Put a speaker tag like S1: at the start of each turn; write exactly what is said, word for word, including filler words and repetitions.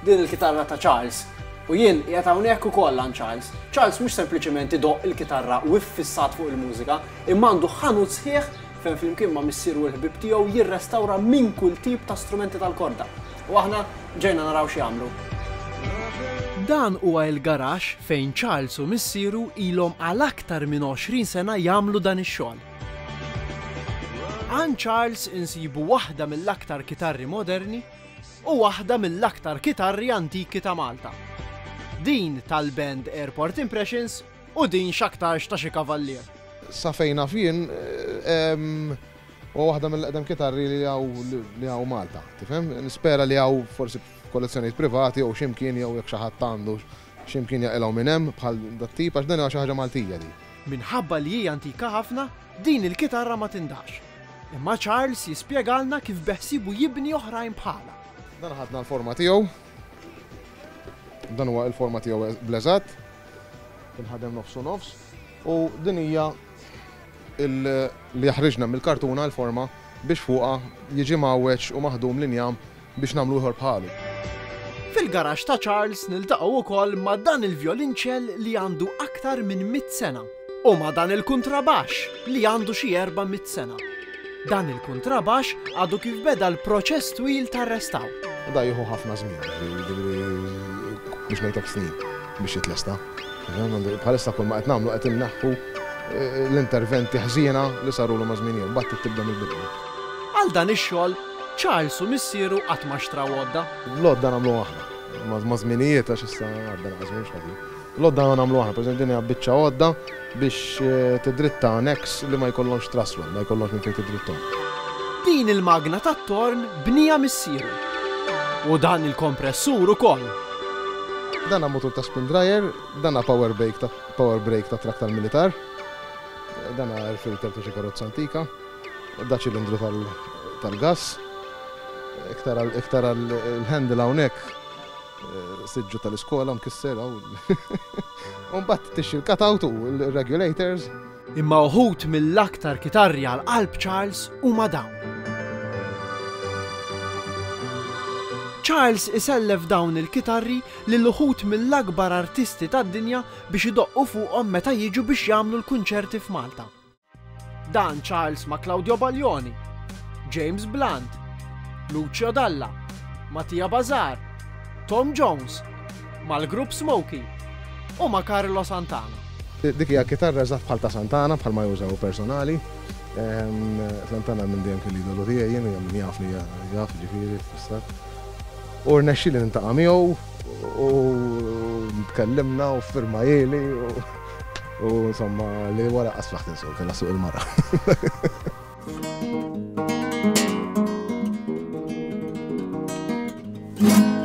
S1: din il-kitarra ta' Charles. U jien qiegħed hawnhekk ukoll għand Charles. Charles mhux sempliċement idoq il-kitarra u iffissat fuq il-mużika, imma għandu ħanut sħiħ fejn flimkien ma' missieru l-ħbib tiegħu jirrestawra minn kull tip ta' strumenti tal-korda. U aħna ġejna naraw xi jagħmlu.
S2: Dan huwa l-garax fejn Charles u missieru ilhom għal aktar minn għoxrin sena jagħmlu dan ix-xogħol. Għand Charles insibu waħda mill-aktar kitarri moderni u waħda mill-aktar kitarri antiki ta' Malta. Din tal-band Airport Impressions u din x'aktarx ta' xi kavallier.
S3: Sa fejna fien u waħda mill-qdem kitarri li għaw Malta, tifhem? Nispera li għaw forsi kollezzjonijiet privati u ximkien jew jekk xi ħadd għandu ximkien jaqilgħu minn hemm bħal dat-tip għax dan huwa xi ħaġa Maltija di.
S2: Minħabba li hija antika ħafna, din il-kitarra ma tindax. Imma Charles jispjegalna kif beħsibu jibni oħrajn bħala.
S3: Dan ħadna l-forma tiegħu. Dan huwa l-forma tiegħu bleżat. Inħadem nofsu nofs u din hija li jaħriġna mill-kartuna l-forma biex fuqha jiġi mawweġ u maħdum linjam biex nagħmlu ieħor bħalu.
S2: Fil-garax ta' Charles niltaqgħu wkoll ma' dan il-vjolinċell li għandu aktar minn mit sena u ma' dan il-kontrabax li għandu xi erba' mit sena. Dan il-kontrabax għadu kif beda l-proċess twil tar-restaw.
S3: Da jieħu ħafna żmien biex ngħidlek snin biex jitlesta. Bħalissa kull ma qed nagħmlu qed inneħħu l-interventi ħżiena li saru ma' żmien mbagħad tibda mill-bidu.
S2: Għal dan ix-xogħol Charles u missieru qatt ma xtraw għodda.
S3: L-għodda nagħmlu aħna. Ma' żminijiet għax issa għadda naqżmin x'ħadin. L-għodda nagħmlu aħna, pereżempju din hija biċċa għodda biex tidritta nex li ma jkollhomx traswel, ma jkollhomx minn fejn tidrittom.
S2: Din il-magna tat-torn bnija missieru. U dan il-kompressur ukoll.
S3: Dan motor ta' spin dryer, dan power brake ta' power brake ta' traktar militar. Dan air filter ta' xi karozza antika. Da ċilindru tal-gas. Iktar l-handle hawnhekk siġġu tal-iskola mkissera u mbagħad tixxi l-cutout u l-regulators.
S2: Imma uħud mill-aktar kitarri għal qalb Charles huma dawn. Charles isellef dawn il-kitarri lil uħud mill-akbar artisti tad-dinja biex idoqqu fuqhom meta jiġu biex jagħmlu l-kunċerti f'Malta. Dan Charles ma' Claudio Baglioni, James Blunt, Lucio Dalla, Mattia Bazar, Tom Jones, mal-grupp Smokey u ma' Carlo Santana.
S3: Dik hija kitarra eżatt bħal ta' Santana bħal ma jużaw personali. Santana minn dejjem kelli idolu tiegħi jien hija min jafni jaf ġifieri fissar. U rnexxieli nintaqa' miegħu u tkellimna u firma jeli u insomma li wara qasfaħt insol kellha suq il-mara.
S4: Yeah.